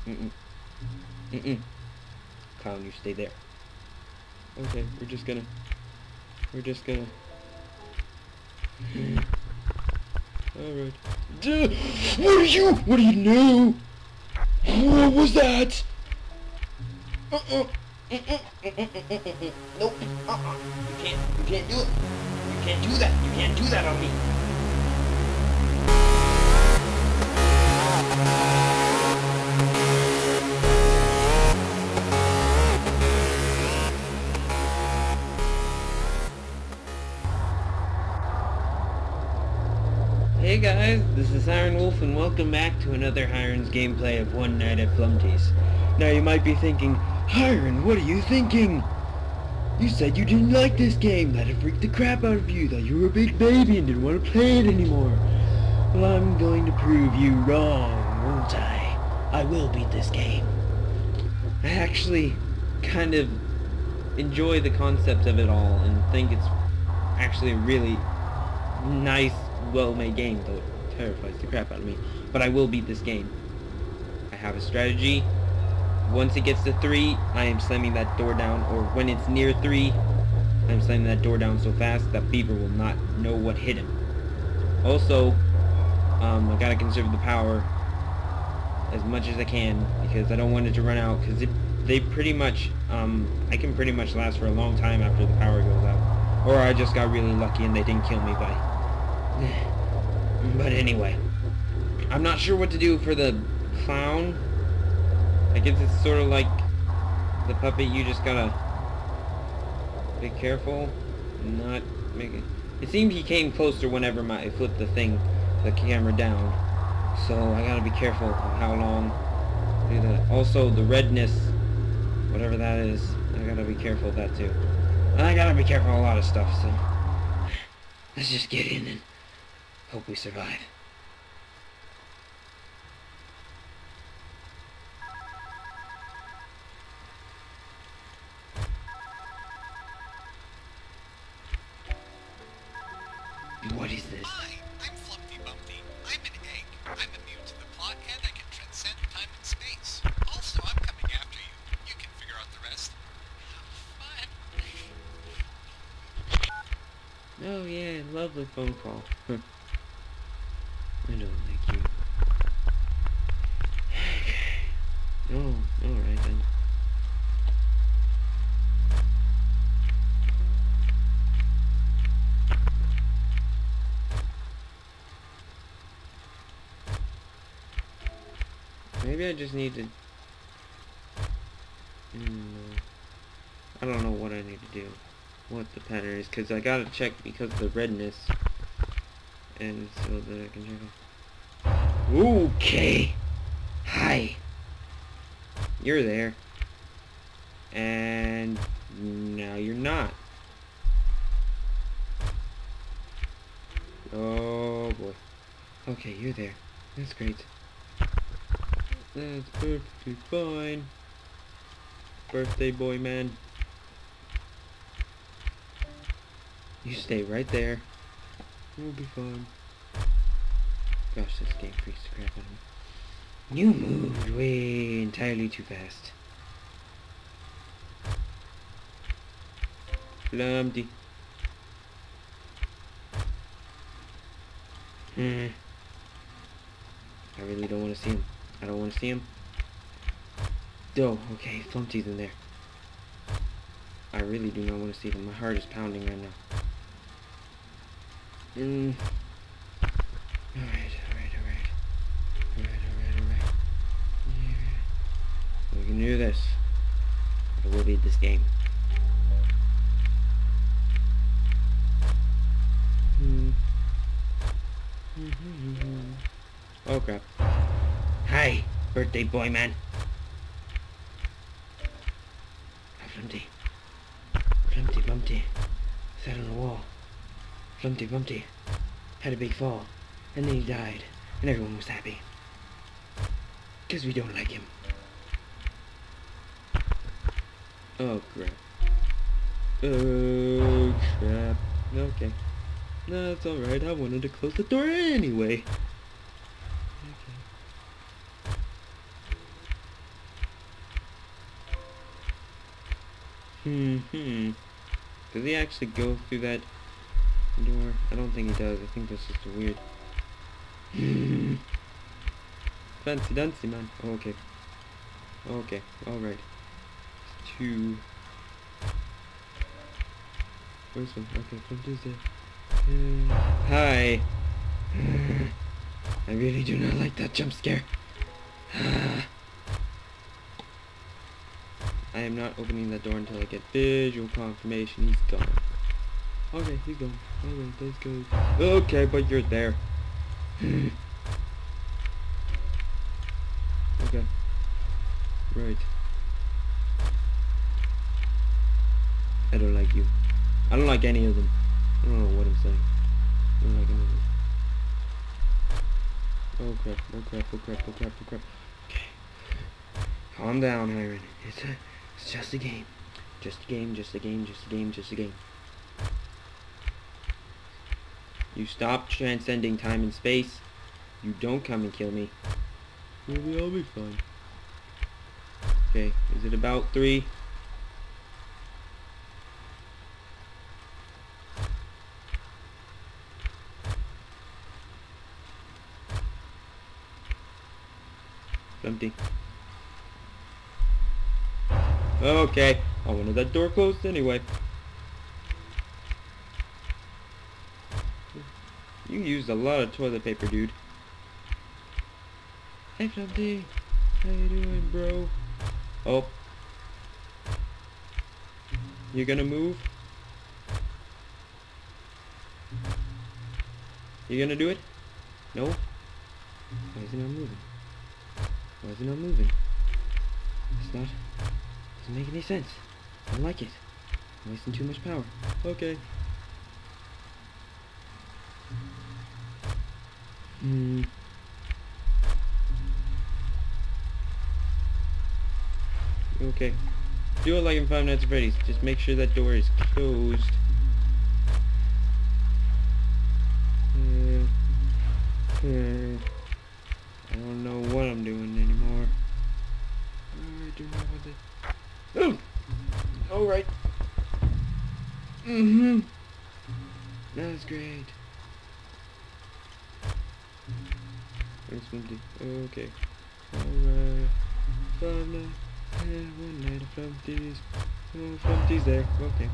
Mm-mm. Mm-mm. Clown, you stay there. Okay, we're just gonna... Alright. What do you know? What was that? Nope. You can't do it. You can't do that. You can't do that on me. Hey guys, this is Hiren Wolf and welcome back to another Hiren's gameplay of One Night at Flumpty's. Now you might be thinking, Hiren, what are you thinking? You said you didn't like this game, that it freaked the crap out of you, that you were a big baby and didn't want to play it anymore. Well, I'm going to prove you wrong, won't I? I will beat this game. I actually kind of enjoy the concept of it all and think it's actually a really nice, well-made game, though it terrifies the crap out of me. But I will beat this game. I have a strategy. Once it gets to 3, I am slamming that door down, or when it's near 3, I'm slamming that door down so fast that Beaver will not know what hit him. Also, I gotta conserve the power as much as I can, because I don't want it to run out, because they pretty much, I can pretty much last for a long time after the power goes out. Or I just got really lucky and they didn't kill me by... But anyway, I'm not sure what to do for the clown. I guess it's sort of like the puppet. You just gotta be careful, not make it. It seemed he came closer whenever I flipped the camera down. So I gotta be careful of how long I do that. Also, the redness, whatever that is, I gotta be careful of that too. And I gotta be careful of a lot of stuff. So let's just get in and hope we survive. What is this? Hi, I'm Flumpty. I'm an egg. I'm immune to the plot and I can transcend time and space. Also, I'm coming after you. You can figure out the rest. Have fun. Oh yeah, lovely phone call. I don't like you. Okay. Oh, alright then. Maybe I just need to... I don't know what I need to do. What the pattern is, because I gotta check because of the redness. And so that I can check it. Okay! Hi! You're there. And now you're not. Oh boy. Okay, you're there. That's great. That's perfectly fine. Birthday boy man. You stay right there. We'll be fine. Gosh, this game freaks the crap out of me. You moved way entirely too fast. Flumpty. I really don't want to see him. I don't want to see him. Oh, okay, Flumpty's in there. I really do not want to see them. My heart is pounding right now. Alright. Yeah. We can do this. I will beat this game. Oh crap. Hi, birthday boy man. Flumpty. Flumpty. Sat on the wall. Flumpty had a big fall, and then he died, and everyone was happy. 'Cause we don't like him. Oh crap. Oh crap. Okay. No, that's alright. I wanted to close the door anyway. Okay. Does he actually go through that door? I don't think he does. I think that's just weird. Fancy dancy, man. Okay. Okay, alright. It's 2. Where's one? Okay, Flumpty's there. Hi. I really do not like that jump scare. I am not opening that door until I get visual confirmation he's gone. Okay, he's gone. Alright, let's go. Okay, but you're there. Okay. Right. I don't like you. I don't like any of them. I don't know what I'm saying. I don't like any of them. Oh crap, oh crap, oh crap, oh crap, oh crap. Okay. Calm down, Hiren. It's just a game. Just a game, just a game, just a game, just a game. You stop transcending time and space. You don't come and kill me. Maybe I'll be fine. Okay, is it about 3? Empty. Okay, I wanted that door closed anyway. You used a lot of toilet paper, dude. Hey, Flumpty. How you doing, bro? Oh. You gonna move? You gonna do it? No? Why is he not moving? Why is it not moving? It's not... doesn't make any sense. I don't like it. I'm wasting too much power. Okay. Okay. Do it like in Five Nights at Freddy's. Just make sure that door is closed. I don't know what I'm doing anymore. I do not want to... Oh! Alright. That's great. Where's Flumpty? Okay. Alright. 5 nights and 1 night of Flumpty's. Oh, Flumpty's there. Okay.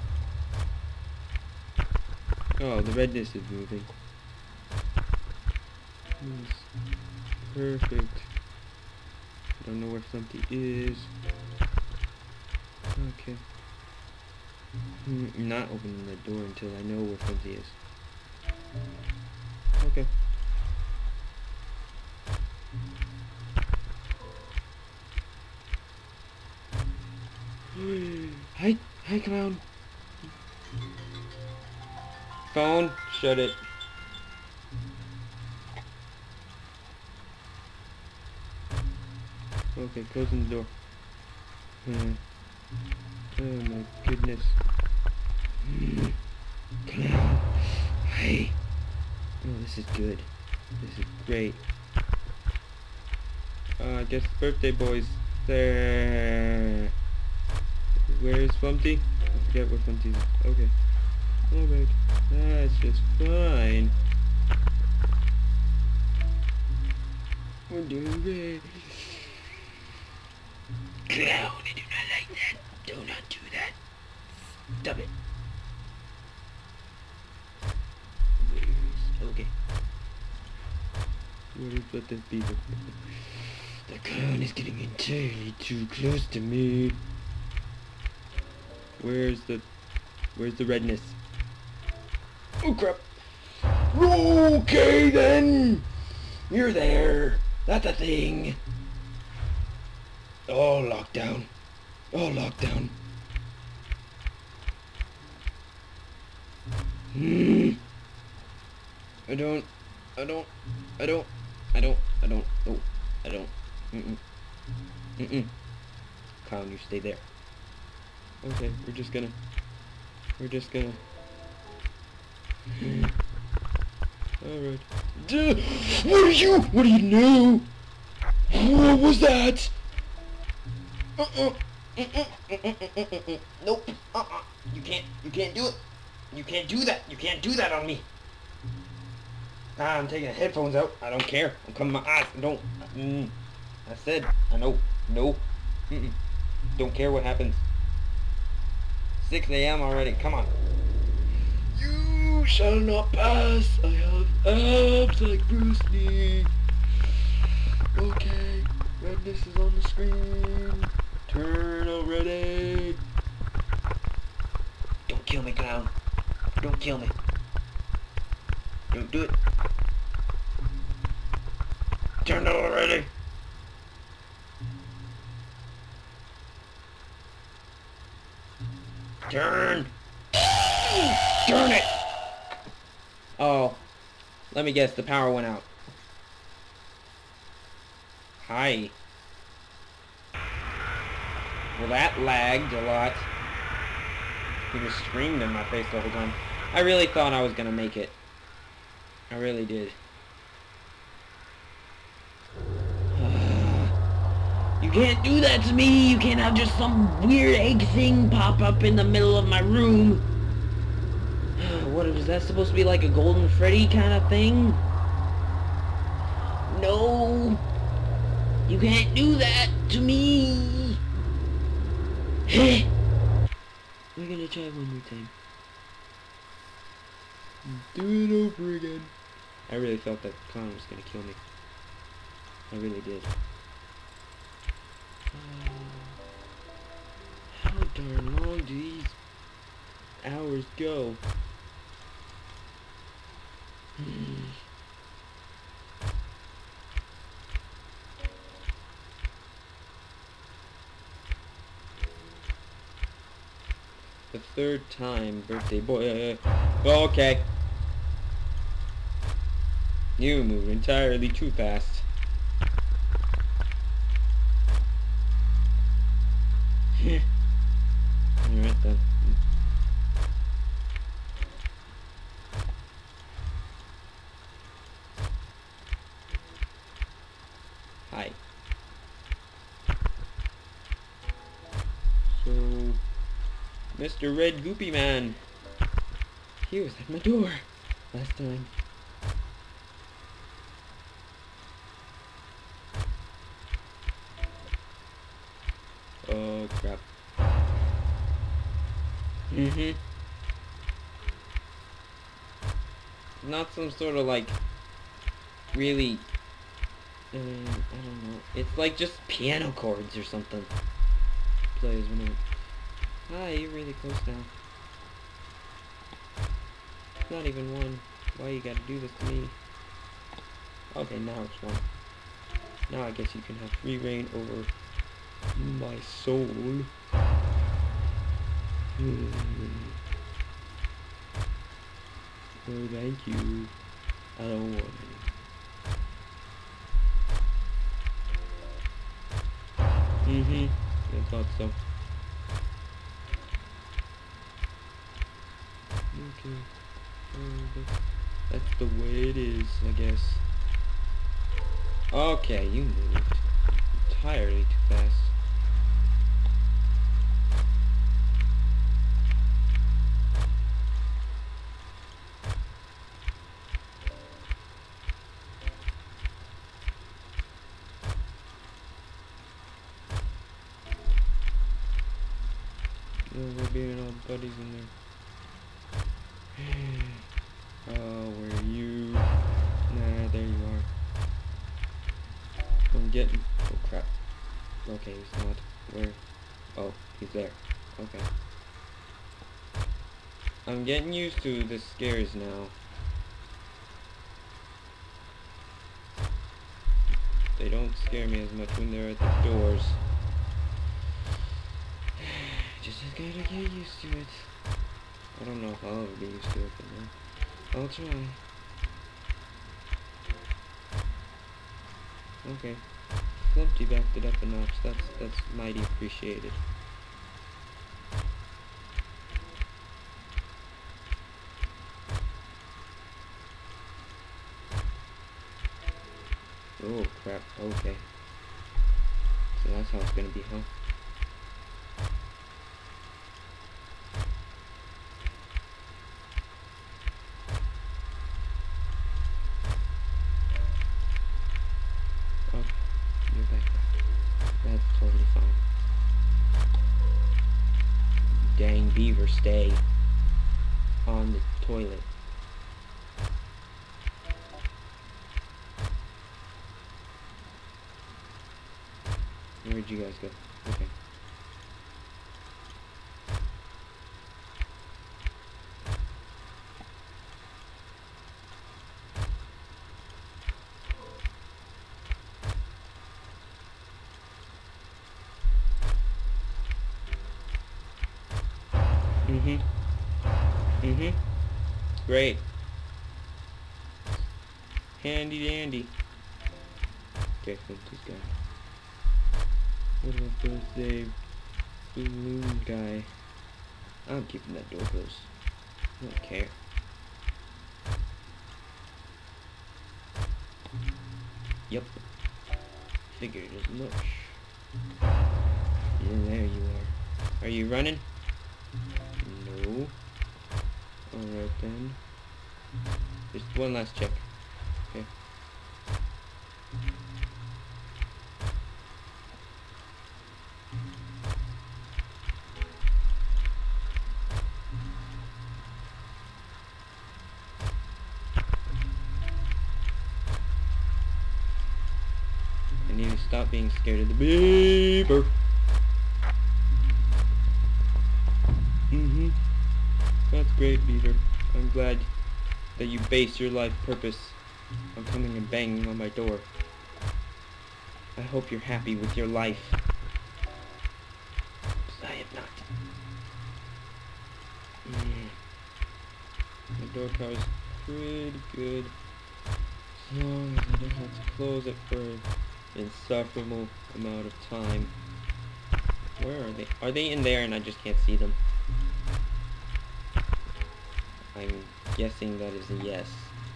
Oh, the redness is moving. Yes. Perfect. I don't know where Flumpty is. Okay. I'm not opening the door until I know where Flumpty is. Okay. Hi, clown. Phone, shut it. Okay, closing the door. Oh my goodness. Clown. Hey. Oh, this is good. This is great. I guess birthday boy's there. Where is Flumpty? I forget where Flumpty is. Okay. Alright. That's just fine. We're doing great. Clown, I do not like that. Do not do that. Stop it. Okay. What is with this beaver? The clown is getting entirely too close to me. Where's the redness? Oh crap. Okay then. You're there. That's a thing. Oh, lockdown. Oh, lockdown. I don't. Clown, you stay there. Okay, we're just gonna. Alright. What do you know? What was that? Nope. You can't do it. You can't do that. You can't do that on me. I'm taking the headphones out. I don't care. I'm covering my eyes. I don't. I said. I know. No. Don't care what happens. 6 a.m. already. Come on. You shall not pass. I have abs like Bruce Lee. Okay. Redness is on the screen. Turn already. Don't kill me, clown. Don't kill me. Don't do it. Turn already. Turn. Turn it. Oh. Let me guess, the power went out. Hi. Well, that lagged a lot. He just screamed in my face the whole time. I really thought I was gonna make it. I really did. You can't do that to me! You can't have just some weird egg thing pop up in the middle of my room! What is that supposed to be, like a Golden Freddy kind of thing? No! You can't do that to me! We're gonna try one more time. Do it over again. I really felt that clown was gonna kill me. I really did. How darn long do these hours go? The third time, birthday boy. Okay. You move entirely too fast. Alright then. Hi. So, Mr. Red Goopy Man. He was at my door last time. Oh crap. Not some sort of like really I don't know. It's like just piano chords or something. Plays whenever. Hi, you're really close now. Not even one. Why you gotta do this to me? Okay, now it's one. Now I guess you can have free reign over my soul. Oh, thank you. I don't want any. I thought so. Okay. That's the way it is, I guess. Okay, you moved entirely too fast. We're being all buddies in there. Oh, where are you? Nah, there you are. I'm getting... Oh, crap. Okay, he's not. Where? Oh, he's there. Okay. I'm getting used to the scares now. They don't scare me as much when they're at the doors. Just gotta get used to it. I don't know if I'll ever be used to it, but no. I'll try. Okay. Flumpty backed it up a notch. That's mighty appreciated. Oh crap, okay. So that's how it's gonna be, huh? That's totally fine. Dang beaver, stay on the toilet. Where'd you guys go? Okay. Great. Handy dandy. Okay, Flumpty's guy. What about birthday balloon guy? I'm keeping that door closed. I don't care. Yep. Figured as much. Yeah, there you are. Are you running? No. Alright then. Just one last check. Okay. I need to stop being scared of the beaver. That's great, Beaver. I'm glad that you base your life purpose on coming and banging on my door. I hope you're happy with your life. I am not. The door cover's pretty good. As long as I don't have to close it for an insufferable amount of time. Where are they? Are they in there and I just can't see them? I'm guessing that is a yes.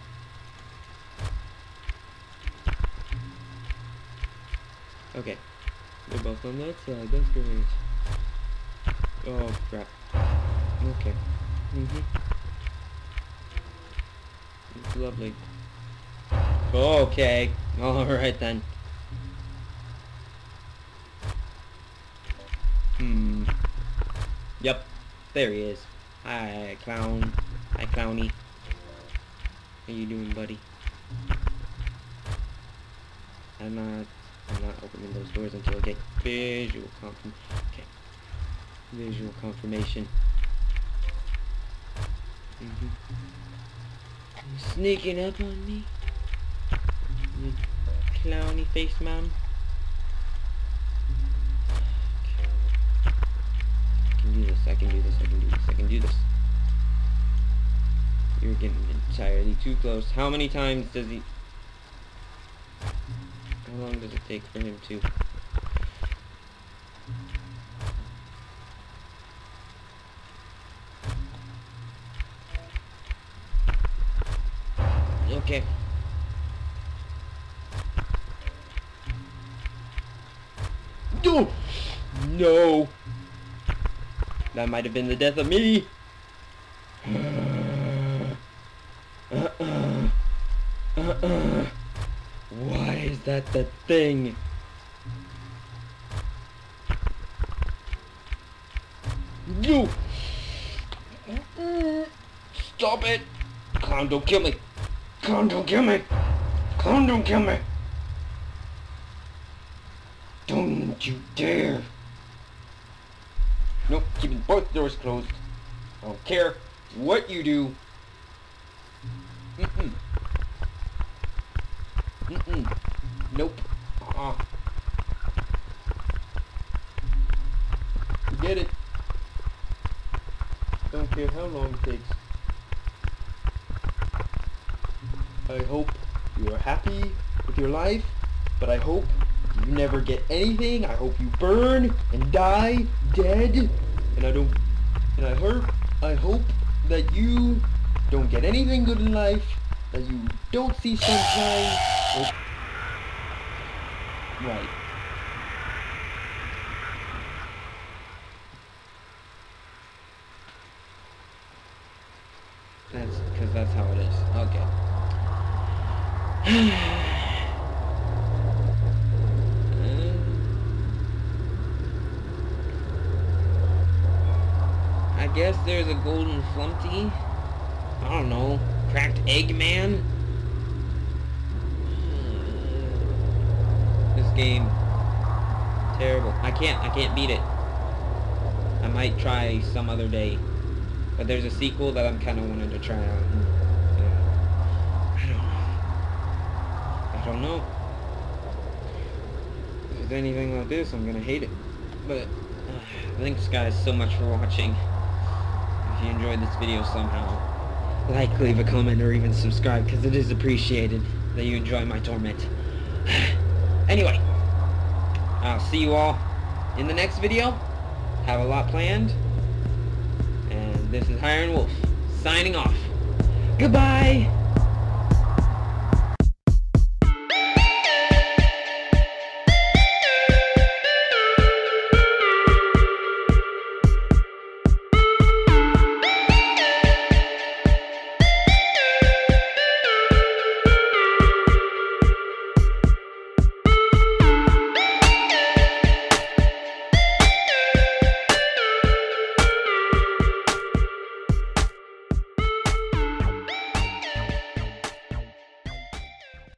Okay. They're both on that side. That's great. Oh, crap. Okay. It's lovely. Okay. Alright then. Yep. There he is. Hi, clown. Hi, clowny. How you doing, buddy? I'm not opening those doors until I get visual confirmation. You sneaking up on me? You clowny face man. I can do this. You're getting entirely too close. How many times does he... How long does it take for him to... Okay. Oh! No! That might have been the death of me! Why is that the thing? You! Stop it! Clown, don't kill me! Clown, don't kill me! Clown, don't kill me! Don't you dare! Nope, keeping both doors closed. I don't care what you do. Nope. Forget it. Don't care how long it takes. I hope you are happy with your life, but I hope you never get anything. I hope you burn and die dead. And I hope that you don't get anything good in life, that you don't see sunshine. Right. That's because that's how it is. Okay. guess there's a golden Flumpty. I don't know. Cracked egg man? This game. Terrible. I can't beat it. I might try some other day. But there's a sequel that I'm kind of wanting to try out. I don't know. If it's anything like this, I'm gonna hate it. But thanks guys so much for watching. If you enjoyed this video somehow, like, leave a comment, or even subscribe, because it is appreciated that you enjoy my torment. Anyway, I'll see you all in the next video. Have a lot planned. And this is Hiren Wolf, signing off. Goodbye!